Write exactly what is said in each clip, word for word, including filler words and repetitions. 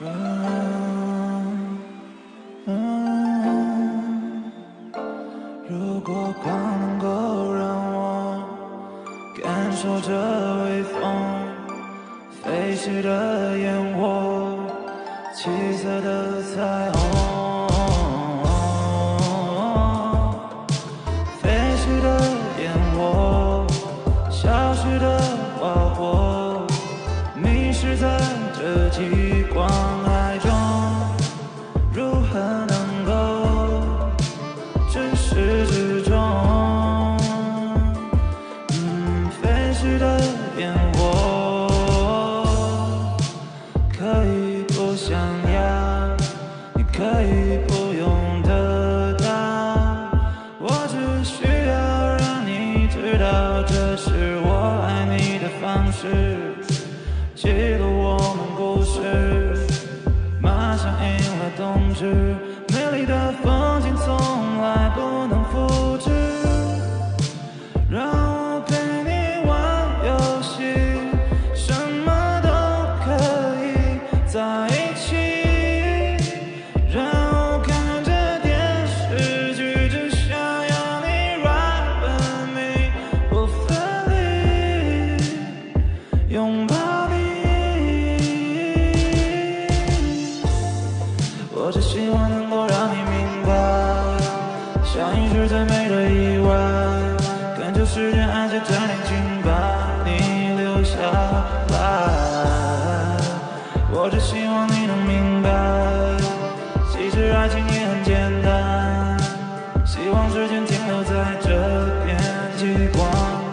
嗯嗯，如果光能够让我感受这微风飞逝的烟火，七色的彩虹，飞逝的烟火，消失的花火，迷失在这极光海中，如何能够至始至终？嗯，飞逝的烟火，可以不想要，你可以不用得到，我只需要让你知道，这是我爱你的方式，记录我们故事，马上迎来冬至，美丽的风景从来不能复制，让我陪你玩游戏，什么都可以在一起，让我看着电视剧，只想要你 right with me， 不分离，拥抱我只希望能够让你明白，相遇是最美的意外，跟着时间按下暂停键，把你留下来。我只希望你能明白，其实爱情也很简单，希望时间停留在这片极光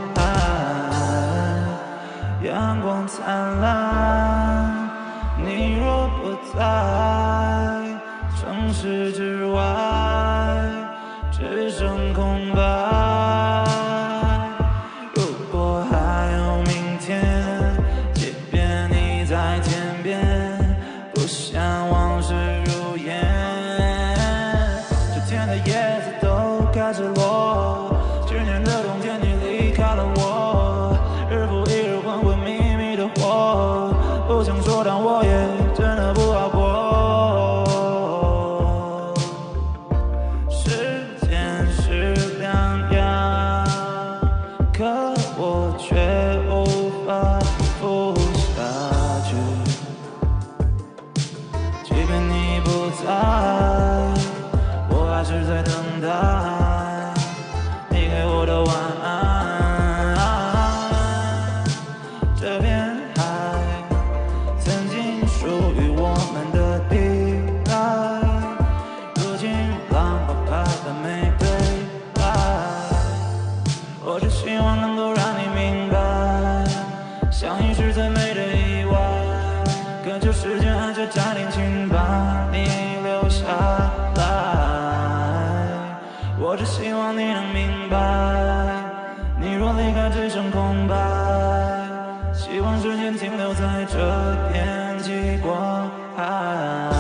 海，阳光灿烂，你若不在城市之外，只剩空白。如果还有明天，即便你在天边，不想往事如烟。这天的叶子都开始落，去年的冬天你离开了我，日复一日昏昏迷迷的活，不想说，但我也真的不好过。可我却无法活下去，即便你不在，我还是在等待你给我的晚安。这片海曾经属于我们的地带，如今浪花拍得没对白。我只希望能够让你明白，相遇是最美的意外，跟着时间按下暂停键，把你留下来。我只希望你能明白，你若离开只剩空白，希望时间停留在这片极光海。